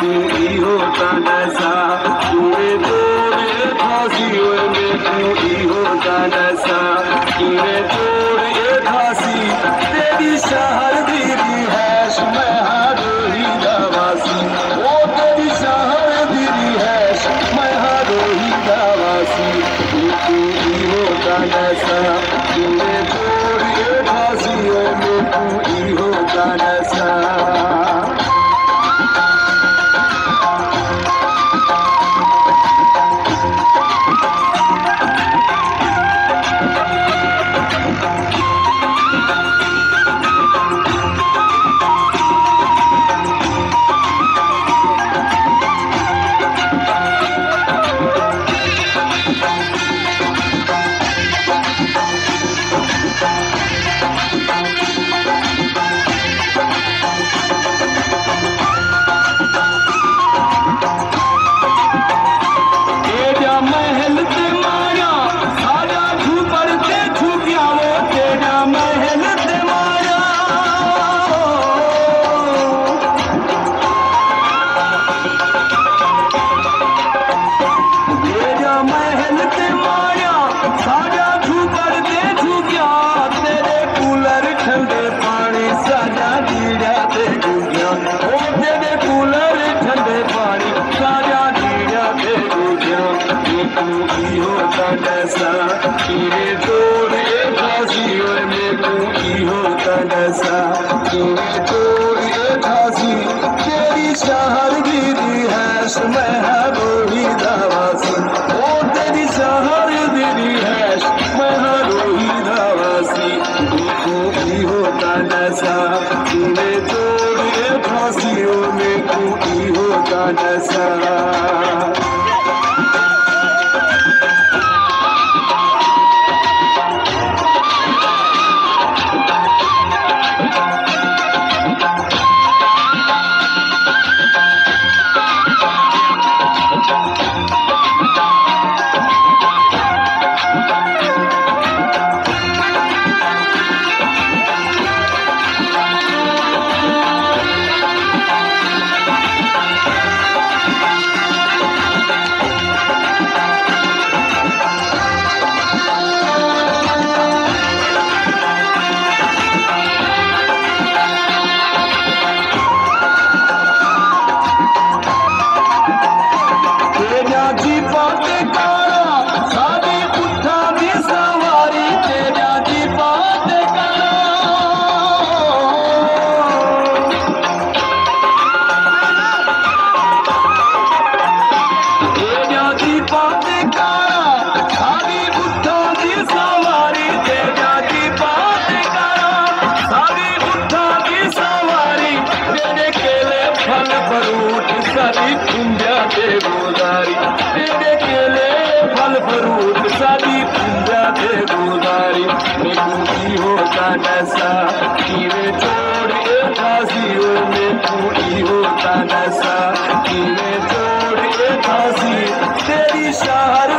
तू ही होता नशा तूने तोड़े फांसी में तू ही होता नशा तूने तोड़े फांसी तेरी शहर दीदी है मैं हारोही दावासी वो तेरी शहर दीदी है मैं हारोही दावासी तू ही होता नशा तूने तोड़े फांसी में तू ही होता नशा। तूने तोड़े फांसी में तू ही होता नशा तूने तोड़े फांसी तेरी शहर दीदी है मैं हारोही दावासी ओ तेरी शहर दीदी है मैं हारोही दावासी तू ही होता नशा तूने तोड़े फांसी में तू ही होता नशा। सारी पूंजा दे गोदारी तेरे केले फल फ्रूट सारी पूंजा दे गोदारी मैं तू ही होता नशा कीड़े छोड़ फांसियों में तू ही होता नशा कीड़े छोड़ फांसी तेरी शहर